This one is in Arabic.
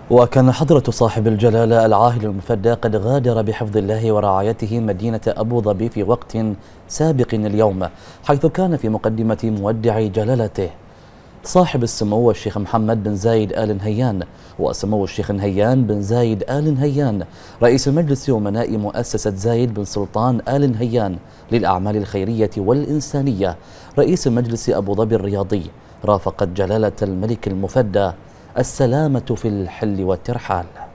وكان حضرة صاحب الجلالة العاهل المفدى قد غادر بحفظ الله ورعايته مدينة أبو ظبي في وقت سابق اليوم، حيث كان في مقدمة مودع جلالته صاحب السمو الشيخ محمد بن زايد آل نهيان وسمو الشيخ نهيان بن زايد آل نهيان رئيس مجلس أمناء مؤسسة زايد بن سلطان آل نهيان للأعمال الخيرية والإنسانية رئيس مجلس أبو ظبي الرياضي. رافقت جلالة الملك المفدى السلامة في الحل والترحال.